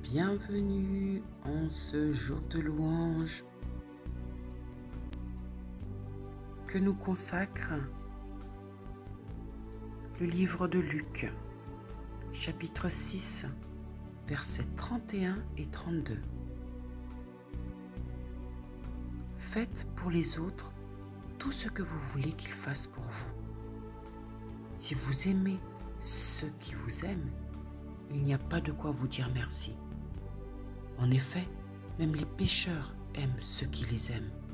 Bienvenue en ce jour de louange que nous consacre le livre de Luc, chapitre 6, versets 31 et 32. Faites pour les autres tout ce que vous voulez qu'ils fassent pour vous. Si vous aimez ceux qui vous aiment, il n'y a pas de quoi vous dire merci. En effet, même les pécheurs aiment ceux qui les aiment.